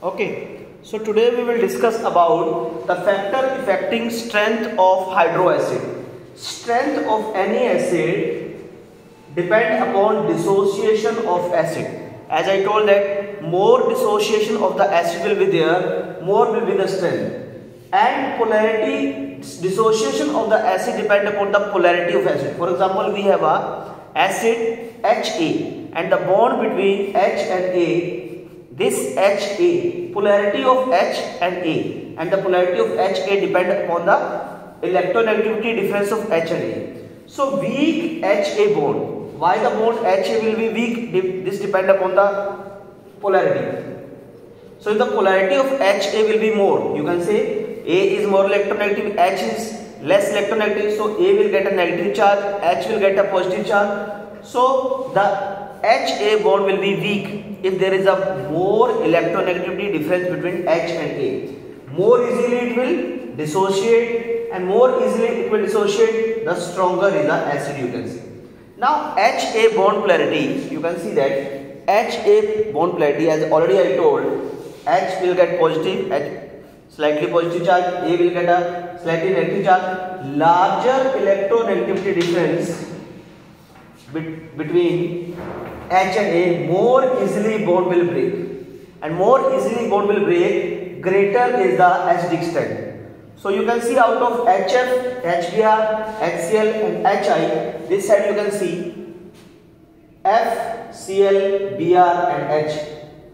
Okay, so today we will discuss about the factor affecting strength of hydro acid. Strength of any acid depend upon dissociation of acid. As I told that more dissociation of the acid will be there, more will be the strength. And polarity, dissociation of the acid depend upon the polarity of acid. For example, we have a acid Ha and the bond between H and A. This Ha, polarity of H and A, and the polarity of Ha depend upon the electronegativity difference of H and A. So weak Ha bond. Why the bond Ha will be weak? This depend upon the polarity. So if the polarity of Ha will be more, you can say A is more electronegative, H is less electronegative. So A will get a negative charge, H will get a positive charge. So the Ha bond will be weak if there is a more electronegativity difference between H and A. More easily it will dissociate, and more easily it will dissociate, the stronger is the acid, you can see. Now Ha bond polarity, you can see that Ha bond polarity, as already I told, H will get positive, H slightly positive charge, A will get a slightly negative charge. Larger electronegativity difference between H and A, more easily bond will break, and more easily bond will break, greater is the acidic strength. So you can see out of HF, HBr, HCl and HI, this side you can see F, Cl, Br and H.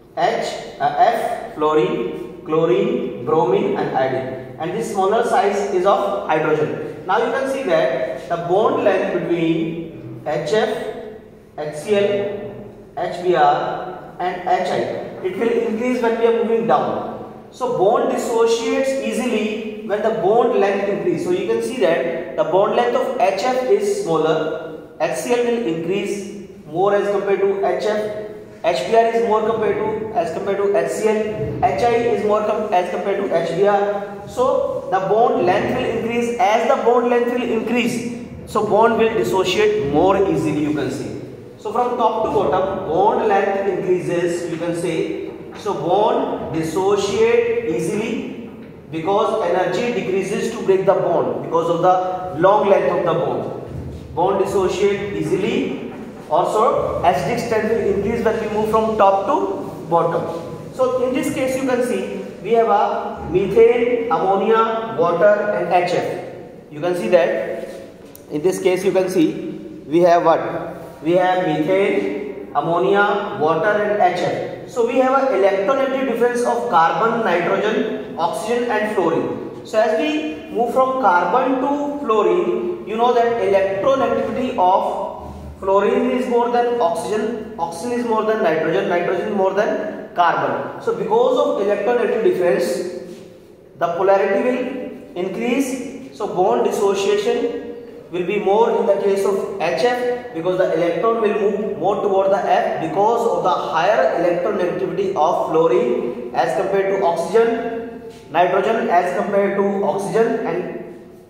F, fluorine, chlorine, bromine and iodine, and this smaller size is of hydrogen. Now you can see that the bond length between HF, HCl, HBr and HI, it will increase when we are moving down. So bond dissociates easily when the bond length increase. So you can see that the bond length of HF is smaller, HCl will increase more as compared to HF, HBr is more as compared to HCl, HI is more as compared to HBr. So the bond length will increase. As the bond length will increase, so bond will dissociate more easily, you can see. So from top to bottom, bond length increases, you can say. So bond dissociate easily because energy decreases to break the bond because of the long length of the bond. Bond dissociate easily. Also, acidic strength will increase when we move from top to bottom. So in this case, you can see we have a methane, ammonia, water and HF. You can see that in this case you can see we have what? We have methane, ammonia, water and HF. So we have an electronegative difference of carbon, nitrogen, oxygen and fluorine. So as we move from carbon to fluorine, you know that electronegativity of fluorine is more than oxygen, oxygen is more than nitrogen, nitrogen more than carbon. So because of electronegative difference, the polarity will increase. So bond dissociation will be more in the case of HF because the electron will move more toward the F because of the higher electronegativity of fluorine as compared to oxygen, nitrogen as compared to oxygen and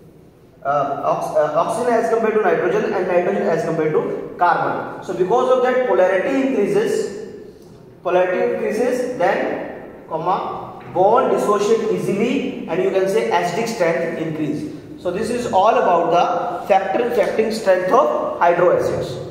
oxygen as compared to nitrogen and nitrogen as compared to carbon. So because of that polarity increases, then bond dissociate easily and you can say acidic strength increase. So this is all about the factor affecting strength of hydro acids.